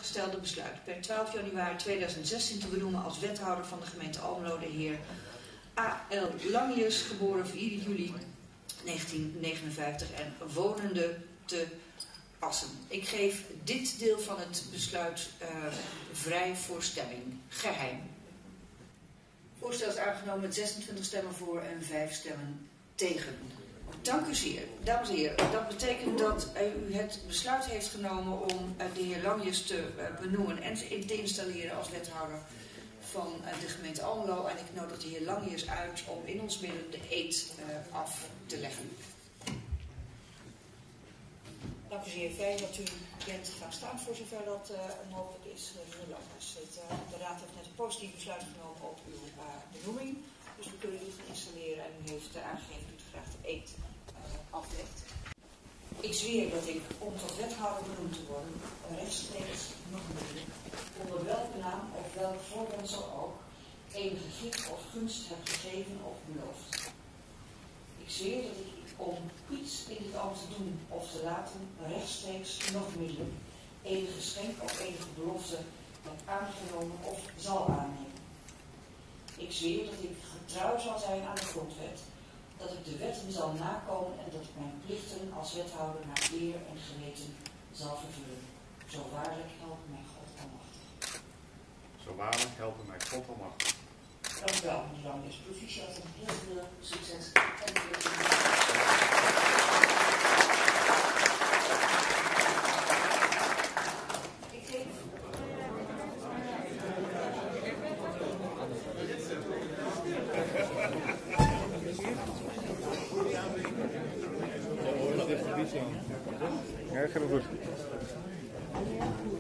vastgestelde besluit per 12 januari 2016 te benoemen als wethouder van de gemeente Almelo de heer A.L. Langius, geboren 4 juli 1959 en wonende te Assen. Ik geef dit deel van het besluit vrij voor stemming. Geheim. Het voorstel is aangenomen met 26 stemmen voor en 5 stemmen tegen. Dank u zeer. Dames en heren, dat betekent dat u het besluit heeft genomen om de heer Langius te benoemen en te installeren als wethouder van de gemeente Almelo. En ik nodig de heer Langius uit om in ons midden de eed af te leggen. Dank u zeer. Fijn dat u bent gaan staan voor zover dat mogelijk is. Meneer Langius, de Raad heeft net een positief besluit genomen op uw benoeming. Dus we kunnen u gaan installeren en u heeft aangegeven dat u graag de eed aflegt. Ik zweer dat ik, om tot wethouder benoemd te worden, rechtstreeks nog meer, onder welke naam of welk voorwendsel ook, enige gift of gunst heb gegeven of beloofd. Ik zweer dat ik, om iets in dit ambt te doen of te laten, rechtstreeks nog middelen, enige schenk of enige belofte heb aangenomen of zal aannemen. Ik zweer dat ik getrouw zal zijn aan de grondwet, dat ik de wetten zal nakomen en dat ik mijn plichten als wethouder naar eer en geweten zal vervullen. Zo waarlijk helpt mij God almachtig. Zo waarlijk helpen mij God almachtig. Dank u wel, meneer Langius. Proficiat en heel veel succes en plezier. Ja, gaat het goed.